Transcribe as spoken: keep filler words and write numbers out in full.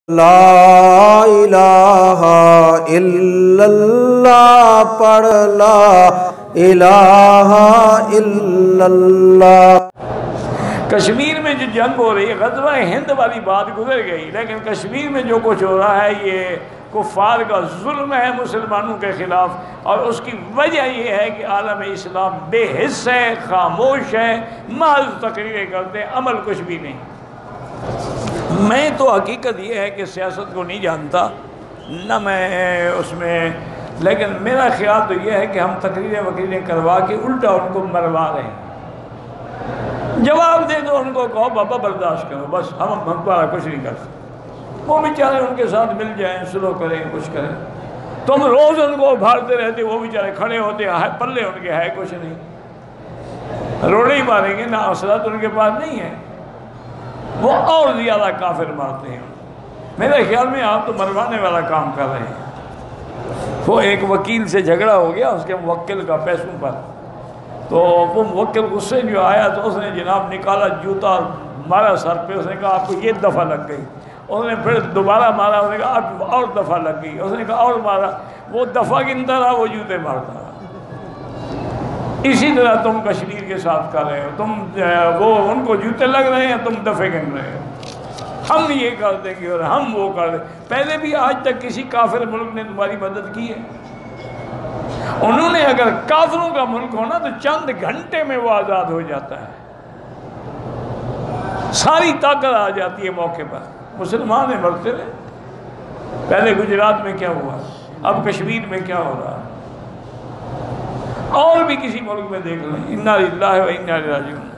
لا الہ الا اللہ پڑھ لا الہ الا اللہ۔ کشمیر میں جو جنگ ہو رہی ہے، غزوہ ہند والی بات گزر گئی، لیکن کشمیر میں جو کچھ ہو رہا ہے یہ کفار کا ظلم ہے مسلمانوں کے خلاف، اور اس کی وجہ یہ ہے کہ عالم اسلام بے حس ہے، خاموش ہے، محض تقریریں کرتے، عمل کچھ بھی نہیں۔ میں تو حقیقت یہ ہے کہ سیاست کو نہیں جانتا، نہ میں اس میں، لیکن میرا خیال تو یہ ہے کہ ہم تقریریں وقریریں کروا کے الٹا ان کو مروا رہے ہیں۔ جواب دے دو ان کو، کہو بابا برداشت کرو، بس ہم ہمارا کچھ نہیں کر سکتے۔ وہ بیچارے ان کے ساتھ مل جائیں، سلو کریں، کچھ کریں۔ تم روز ان کو بھاڑتے رہتے، وہ بیچارے کھڑے ہوتے ہیں، پلے ان کے ہے کچھ نہیں، روڑے ہی ماریں گے، نہ اصلت ان کے پاس نہیں ہے، وہ اور زیادہ کافر مارتے ہیں۔ میرے خیال میں آپ تو مروانے والا کام کر رہے ہیں۔ وہ ایک وکیل سے جھگڑا ہو گیا اس کے موکل کا پیسوں پر، تو وہ موکل غصے جو آیا تو اس نے جناب نکالا جوتا، مارا سر پہ، اس نے کہا آپ کو یہ دفعہ لگ گئی۔ اس نے پھر دوبارہ مارا، اس نے کہا آپ اور دفعہ لگ گئی، اس نے کہا اور مارا، وہ دفعہ گنتا رہا، وہ جوتے مارتا رہا۔ اسی طرح تم کشمیر کے ساتھ کر رہے ہو، تم وہ ان کو جوتے لگ رہے ہیں، تم دفعے گن رہے ہو، ہم یہ کر دیں گے اور ہم وہ کر دیں۔ پہلے بھی آج تک کسی کافر ملک نے تمہاری مدد کی ہے؟ انہوں نے اگر کافروں کا ملک ہونا تو چند گھنٹے میں وہ آزاد ہو جاتا ہے، ساری طاقت آ جاتی ہے موقع پر۔ مسلمان ہیں مرتے رہے، پہلے گجرات میں کیا ہوا، اب کشمیر میں کیا ہو رہا ہے، اور بھی کسی ملک میں دیکھ لیں۔ انا للہ و انا الیہ راجعون۔